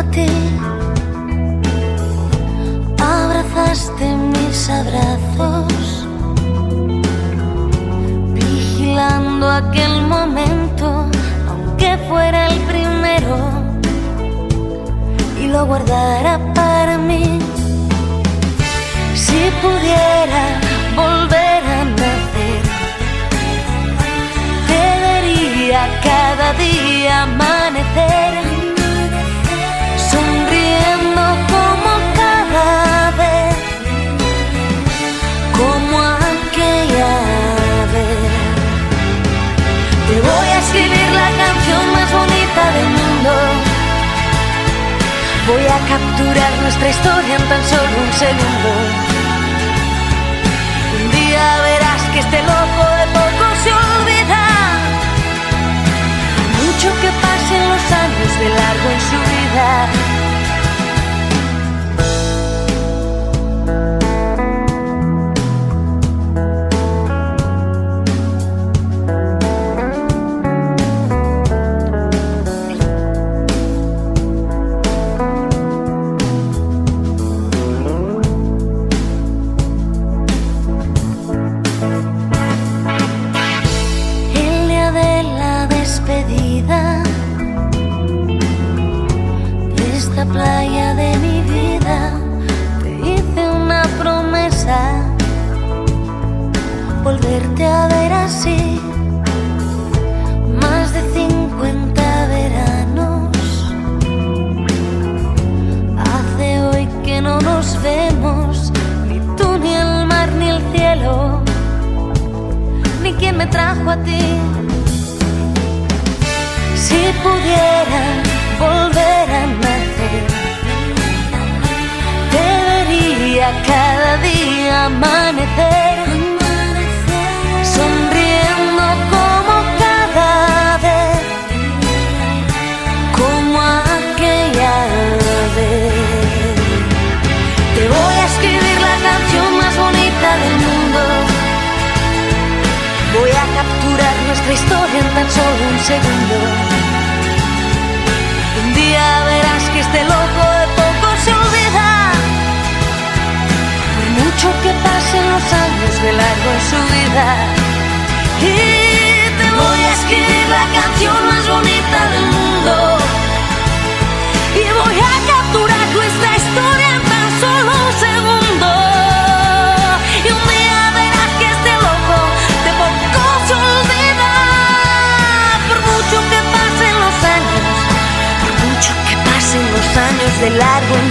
ti, abrazaste mis abrazos, vigilando aquel momento, aunque fuera el primero, y lo guardara para mí. Si pudiera volver a nacer, te vería cada día amanecer, sonriendo como cada vez, como aquella vez. Te voy a escribir la canción más bonita del mundo. Voy a capturar nuestra historia en tan solo un segundo. Un día verás que este loco de poco se olvida, mucho que pasen los años de largo en su vida. De esta playa de mi vida te hice una promesa, volverte a ver así. Más de 50 veranos hace hoy que no nos vemos, ni tú, ni el mar, ni el cielo, ni quien me trajo a ti. Si pudiera volver a nacer, te vería cada día amanecer, sonriendo como cada vez, como aquella vez. Te voy a escribir la canción más bonita del mundo. Voy a capturar nuestra historia en tan solo un segundo. Un día verás que este loco de poco se olvida, por mucho que pasen los años de largo en su vida. Y te voy a escribir la canción más bonita del mundo, y voy a capturar nuestra historia en tan solo un segundo. Y un día verás que este loco de poco se olvida, por mucho que pasen los años, por mucho que pasen los años de largo en